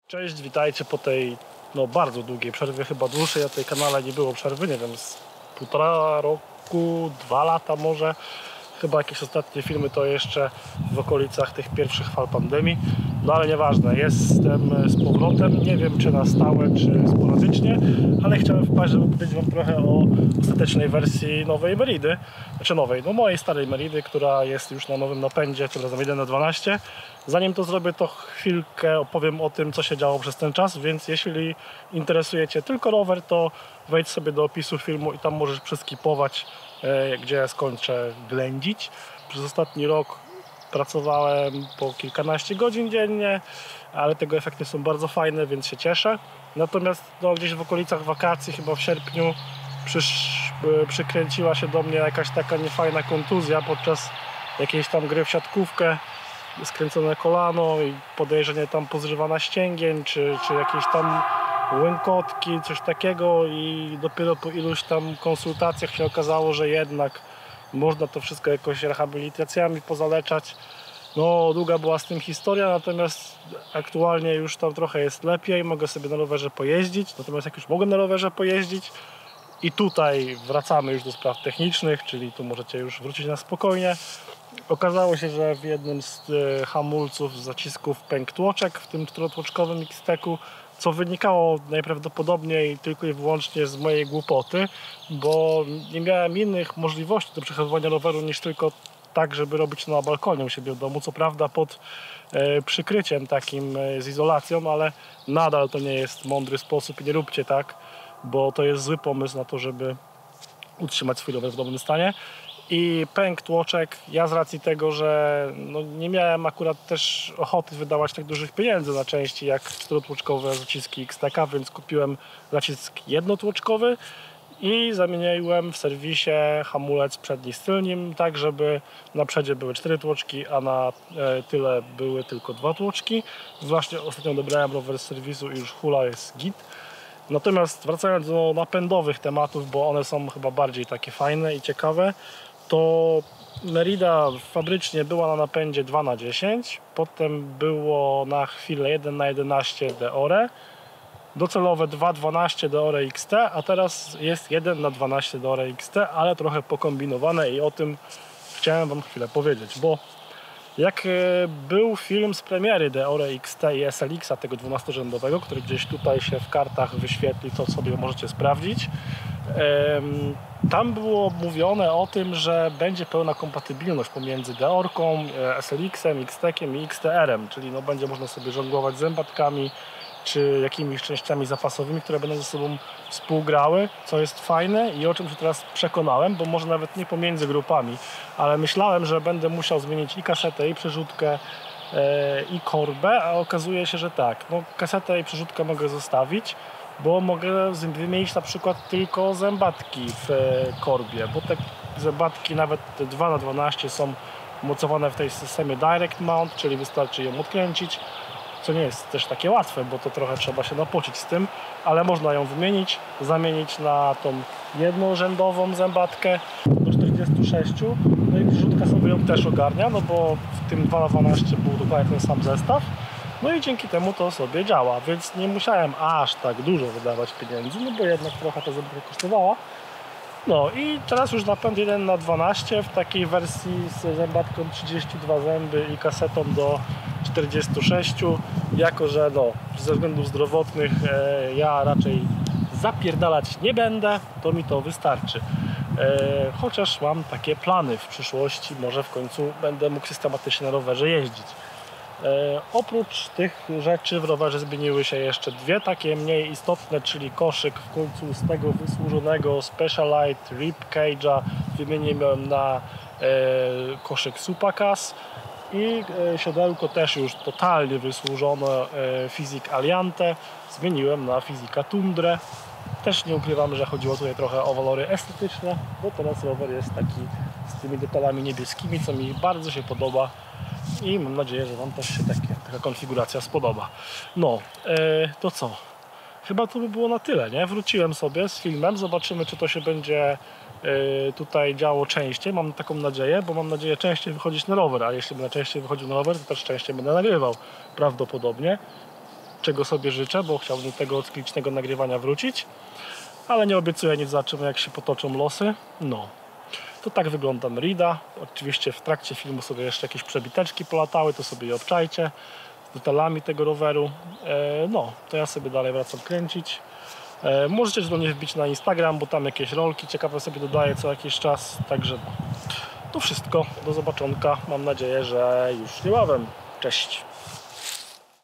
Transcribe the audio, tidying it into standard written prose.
Cześć, witajcie po tej bardzo długiej przerwie, chyba dłuższej na tej kanale nie było przerwy, nie wiem, z 1,5 roku, 2 lata może. Chyba jakieś ostatnie filmy to jeszcze w okolicach tych pierwszych fal pandemii. No ale nieważne, jestem z powrotem, nie wiem czy na stałe, czy sporadycznie, ale chciałem wpaść, żeby powiedzieć wam trochę o ostatecznej wersji nowej Meridy. Znaczy nowej, mojej starej Meridy, która jest już na nowym napędzie, tym razem 1/12. Zanim to zrobię, to chwilkę opowiem o tym, co się działo przez ten czas, więc jeśli interesuje cię tylko rower, to wejdź sobie do opisu filmu i tam możesz przeskipować, gdzie skończę ględzić. Przez ostatni rok pracowałem po kilkanaście godzin dziennie, ale tego efekty są bardzo fajne, więc się cieszę. Natomiast gdzieś w okolicach wakacji, chyba w sierpniu, przykręciła się do mnie jakaś taka niefajna kontuzja podczas jakiejś tam gry w siatkówkę. Skręcone kolano i podejrzenie tam pozrywania ścięgien, czy jakieś tam łękotki, coś takiego, i dopiero po iluś tam konsultacjach się okazało, że jednak można to wszystko jakoś rehabilitacjami pozaleczać. Długa była z tym historia, natomiast aktualnie już tam trochę jest lepiej, mogę sobie na rowerze pojeździć, natomiast jak już mogę na rowerze pojeździć i tutaj wracamy już do spraw technicznych, czyli tu możecie już wrócić na spokojnie. Okazało się, że w jednym z hamulców, zacisków pękł tłoczek w tym czterotłoczkowym X-Techu, co wynikało najprawdopodobniej tylko i wyłącznie z mojej głupoty, bo nie miałem innych możliwości do przechowywania roweru niż tylko tak, żeby robić to na balkonie u siebie w domu. Co prawda pod przykryciem takim z izolacją, ale nadal to nie jest mądry sposób i nie róbcie tak, bo to jest zły pomysł na to, żeby utrzymać swój rower w dobrym stanie. I pękł tłoczek. Ja z racji tego, że nie miałem akurat też ochoty wydawać tak dużych pieniędzy na części jak czterotłoczkowe zaciski X-Techa, więc kupiłem zacisk jednotłoczkowy i zamieniłem w serwisie hamulec przedni z tylnym, tak żeby na przodzie były 4 tłoczki, a na tyle były tylko 2 tłoczki. Właśnie ostatnio dobrałem rower z serwisu i już hula jest git. Natomiast wracając do napędowych tematów, bo one są chyba bardziej takie fajne i ciekawe, to Merida fabrycznie była na napędzie 2/10, potem było na chwilę 1/11 Deore, docelowe 2/12 Deore XT, a teraz jest 1/12 Deore XT, ale trochę pokombinowane i o tym chciałem wam chwilę powiedzieć, bo jak był film z premiery Deore XT i SLX-a, tego 12-rzędowego, który gdzieś tutaj się w kartach wyświetli, to sobie możecie sprawdzić. Tam było mówione o tym, że będzie pełna kompatybilność pomiędzy Deorką, SLX-em, X-Techiem i XTR-em, czyli będzie można sobie żonglować zębatkami czy jakimiś częściami zapasowymi, które będą ze sobą współgrały, co jest fajne i o czym się teraz przekonałem, bo może nawet nie pomiędzy grupami, ale myślałem, że będę musiał zmienić i kasetę, i przerzutkę, i korbę, a okazuje się, że tak, kasetę i przerzutkę mogę zostawić, bo mogę wymienić na przykład tylko zębatki w korbie, bo te zębatki, nawet te 2/12, są mocowane w tej systemie Direct Mount, czyli wystarczy ją odkręcić, co nie jest też takie łatwe, bo to trochę trzeba się napocić z tym, ale można ją wymienić, zamienić na tą jednorzędową zębatkę do 46, no i przerzutka sobie ją też ogarnia, bo w tym 2/12 był dokładnie ten sam zestaw, no i dzięki temu to sobie działa, więc nie musiałem aż tak dużo wydawać pieniędzy, bo jednak trochę ta zębatka kosztowała. I teraz już napęd 1/12 w takiej wersji z zębatką 32 zęby i kasetą do 46, jako że ze względów zdrowotnych ja raczej zapierdalać nie będę, to mi to wystarczy. Chociaż mam takie plany w przyszłości, może w końcu będę mógł systematycznie na rowerze jeździć. Oprócz tych rzeczy w rowerze zmieniły się jeszcze dwie takie mniej istotne, czyli koszyk w końcu z tego wysłużonego Specialized Rib Cage'a wymieniłem na koszyk Supacas i siodełko też już totalnie wysłużone Fizik Aliante zmieniłem na Fizika Tundrę. Też nie ukrywam, że chodziło tutaj trochę o walory estetyczne, bo teraz rower jest taki z tymi detalami niebieskimi, co mi bardzo się podoba. I mam nadzieję, że wam też się taka konfiguracja spodoba. To co? Chyba to by było na tyle, nie? Wróciłem sobie z filmem, zobaczymy, czy to się będzie tutaj działo częściej. Mam taką nadzieję, bo mam nadzieję częściej wychodzić na rower, a jeśli będę częściej wychodził na rower, to też częściej będę nagrywał prawdopodobnie. czego sobie życzę, bo chciałbym do tego cyklicznego nagrywania wrócić. Ale nie obiecuję nic, zobaczymy jak się potoczą losy. No, to tak wygląda Merida. Oczywiście w trakcie filmu sobie jeszcze jakieś przebiteczki polatały, to sobie je obczajcie z detalami tego roweru. No, to ja sobie dalej wracam kręcić. Możecie do mnie wbić na Instagram, bo tam jakieś rolki ciekawe sobie dodaję co jakiś czas. Także no, to wszystko. Do zobaczonka. Mam nadzieję, że już niebawem. Cześć!